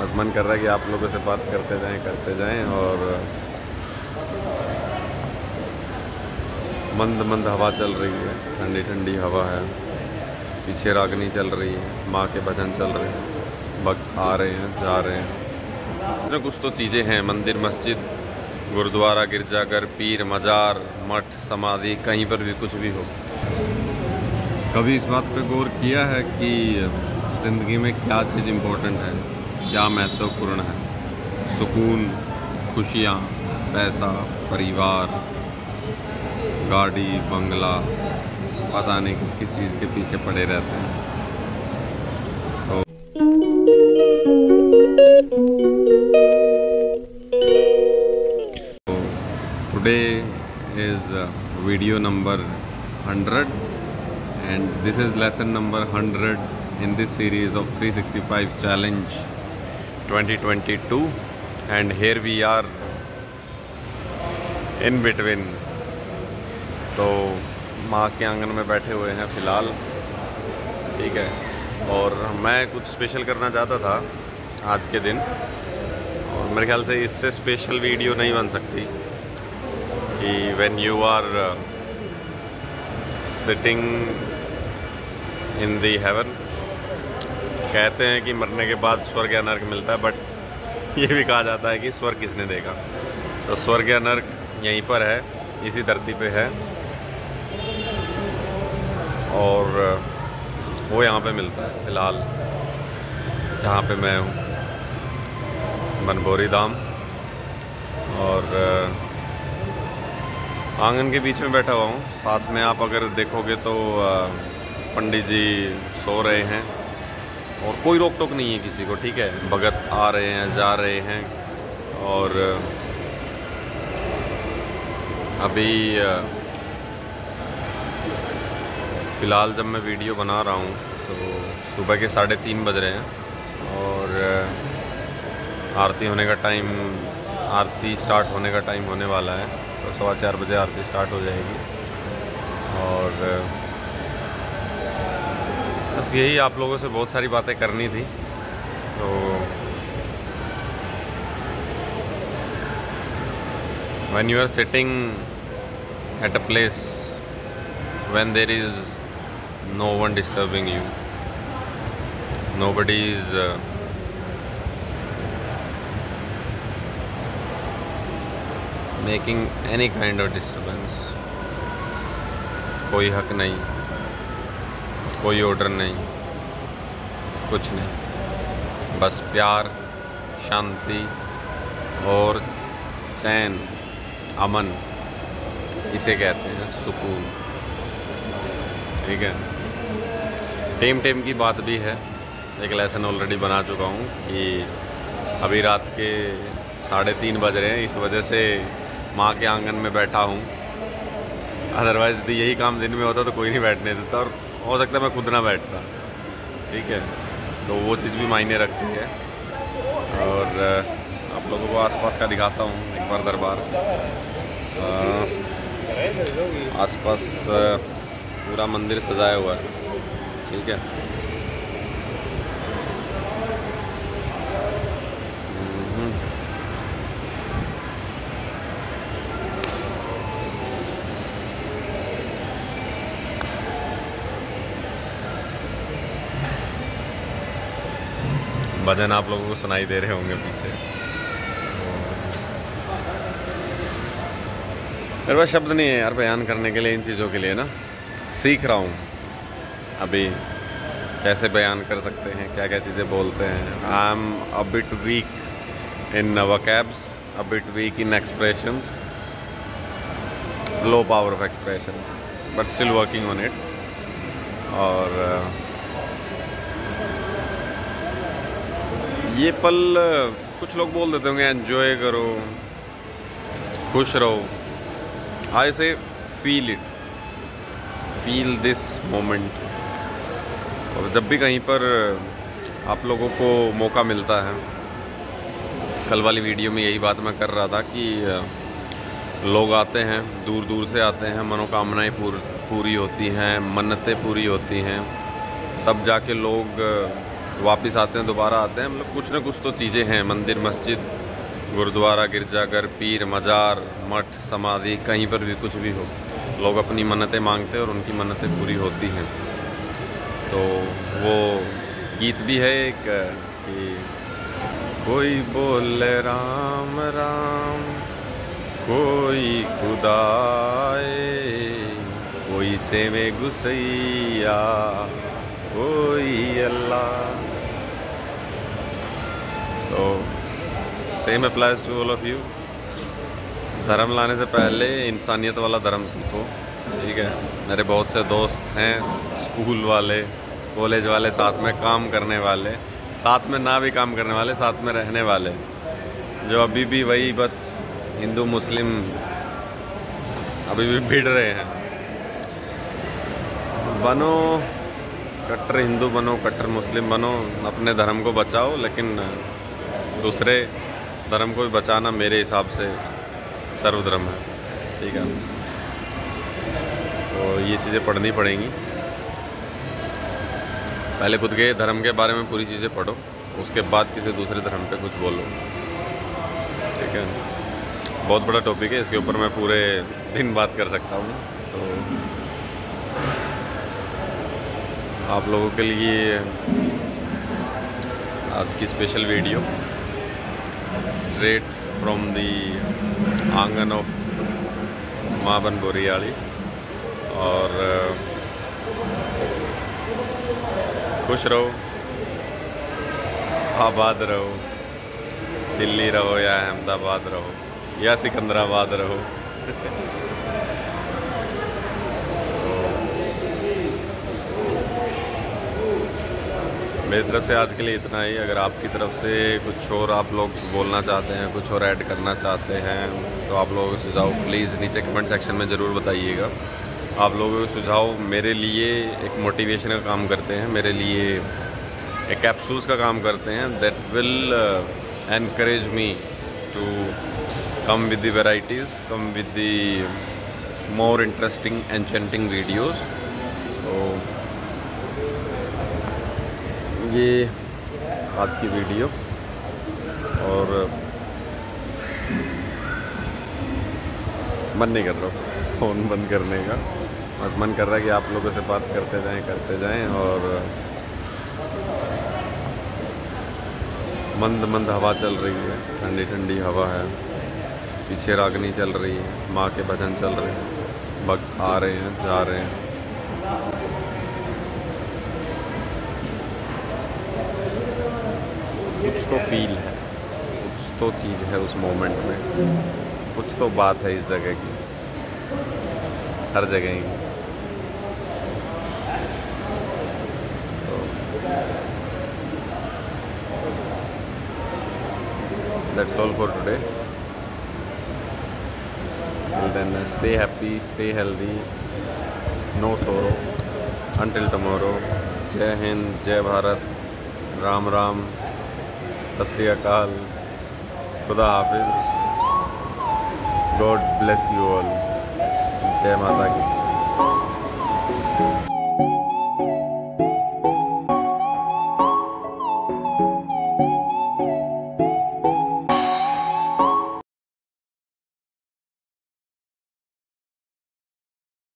बस मन कर रहा है कि आप लोगों से बात करते जाएं और मंद मंद हवा चल रही है, ठंडी ठंडी हवा है, पीछे रागनी चल रही है, माँ के भजन चल रहे हैं, भक्त आ रहे हैं जा रहे हैं। जो कुछ तो चीज़ें हैं, मंदिर मस्जिद गुरुद्वारा गिरजाघर पीर मज़ार मठ समाधि, कहीं पर भी कुछ भी हो। कभी इस बात पे गौर किया है कि ज़िंदगी में क्या चीज़ इम्पोर्टेंट है, क्या महत्वपूर्ण है? सुकून, खुशियाँ, पैसा, परिवार, गाड़ी, बंगला, पता नहीं किस किस चीज़ के पीछे पड़े रहते हैं। तो today is video number 100 and this is lesson number 100 in this series of 365 challenge 2022 and here we are in between। तो माँ के आंगन में बैठे हुए हैं फ़िलहाल, ठीक है। और मैं कुछ स्पेशल करना चाहता था आज के दिन, और मेरे ख्याल से इससे स्पेशल वीडियो नहीं बन सकती कि when you are sitting in the heaven. कहते हैं कि मरने के बाद स्वर्ग या नर्क मिलता है, बट ये भी कहा जाता है कि स्वर्ग किसने देखा। तो स्वर्ग या नर्क यहीं पर है, इसी धरती पे है, और वो यहाँ पे मिलता है फ़िलहाल जहाँ पे मैं हूँ, बनभोरी धाम। और आंगन के बीच में बैठा हुआ हूँ। साथ में आप अगर देखोगे तो पंडित जी सो रहे हैं और कोई रोक टोक नहीं है किसी को, ठीक है। भगत आ रहे हैं जा रहे हैं। और अभी फ़िलहाल जब मैं वीडियो बना रहा हूँ तो सुबह के 3:30 बज रहे हैं और आरती होने का टाइम, आरती स्टार्ट होने का टाइम होने वाला है। तो 4:15 बजे आरती स्टार्ट हो जाएगी। और बस यही आप लोगों से बहुत सारी बातें करनी थी। तो when you are sitting at a place when there is no one disturbing you, nobody is making any kind of disturbance, कोई हक नहीं, कोई ऑर्डर नहीं, कुछ नहीं, बस प्यार, शांति और चैन, अमन, इसे कहते हैं सुकून, ठीक है। टेम की बात भी है, एक लेसन ऑलरेडी बना चुका हूँ कि अभी रात के 3:30 बज रहे हैं, इस वजह से माँ के आंगन में बैठा हूँ। अदरवाइज़ यही काम दिन में होता तो कोई नहीं बैठने देता, और हो सकता है मैं खुद ना बैठता, ठीक है। तो वो चीज़ भी मायने रखती है। और आप लोगों को आसपास का दिखाता हूँ एक बार दरबार। आसपास पूरा मंदिर सजाया हुआ है, ठीक है। भजन आप लोगों को सुनाई दे रहे होंगे पीछे। मेरे पास शब्द नहीं है यार बयान करने के लिए इन चीज़ों के लिए ना। सीख रहा हूँ अभी कैसे बयान कर सकते हैं, क्या क्या चीज़ें बोलते हैं। I am a bit weak in vocabs, a bit weak in expressions, low power of expression, but still working on it. और ये पल कुछ लोग बोल देते होंगे एंजॉय करो, खुश रहो। I say feel it, feel this moment. और जब भी कहीं पर आप लोगों को मौका मिलता है, कल वाली वीडियो में यही बात मैं कर रहा था कि लोग आते हैं, दूर दूर से आते हैं, मनोकामनाएं पूरी होती हैं, मन्नतें पूरी होती हैं, तब जाके लोग वापस आते हैं, दोबारा आते हैं, मतलब कुछ ना कुछ तो चीज़ें हैं। मंदिर, मस्जिद, गुरुद्वारा, गिरजाघर, पीर, मज़ार, मठ, समाधि, कहीं पर भी कुछ भी हो, लोग अपनी मन्नतें मांगते हैं और उनकी मन्नतें पूरी होती हैं। तो वो गीत भी है एक कि कोई बोले राम राम, कोई खुदाए, कोई से में गुसैया, कोई Allah. So same applies to all of you. धर्म लाने से पहले इंसानियत वाला धर्म सीखो, ठीक है। मेरे बहुत से दोस्त हैं, स्कूल वाले, कॉलेज वाले, साथ में काम करने वाले, साथ में ना भी काम करने वाले, साथ में रहने वाले, जो अभी भी वही बस हिंदू मुस्लिम अभी भी भिड़ रहे हैं। बनो कट्टर हिंदू, बनो कट्टर मुस्लिम, बनो, अपने धर्म को बचाओ, लेकिन दूसरे धर्म को भी बचाना मेरे हिसाब से सर्वधर्म है, ठीक है। तो ये चीज़ें पढ़नी पड़ेंगी। पहले खुद के धर्म के बारे में पूरी चीज़ें पढ़ो, उसके बाद किसी दूसरे धर्म पे कुछ बोलो, ठीक है। बहुत बड़ा टॉपिक है, इसके ऊपर मैं पूरे दिन बात कर सकता हूँ। तो आप लोगों के लिए आज की special video straight from the आंगन ऑफ माँ बन बोरियाली। और खुश रहो, आबाद रहो, दिल्ली रहो या अहमदाबाद रहो या सिकंदराबाद रहो। मेरी तरफ से आज के लिए इतना ही। अगर आपकी तरफ से कुछ और आप लोग बोलना चाहते हैं, कुछ और ऐड करना चाहते हैं, तो आप लोगों के सुझाव प्लीज़ नीचे कमेंट सेक्शन में ज़रूर बताइएगा। आप लोगों के सुझाव मेरे लिए एक मोटिवेशन का काम करते हैं, मेरे लिए एक कैप्सूल्स का काम करते हैं, that will encourage me to come with the varieties, come with the more interesting enchanting videos. तो ये आज की वीडियो, और मन नहीं कर रहा फ़ोन बंद करने का, और मन कर रहा है कि आप लोगों से बात करते जाएं। और मंद मंद हवा चल रही है, ठंडी ठंडी हवा है, पीछे रागनी चल रही है, माँ के भजन चल रहे हैं, भक्त आ रहे हैं, जा रहे हैं। कुछ तो फील है, कुछ तो चीज़ है उस मोमेंट में, कुछ तो बात है इस जगह की, हर जगह की। तो that's all for today. Till then, stay happy, stay healthy, no sorrow. Until tomorrow. जय हिंद, जय भारत, राम राम, सत श्री अकाल, खुदा हाफिज, गॉड ब्लेस यू ऑल, जय माता की।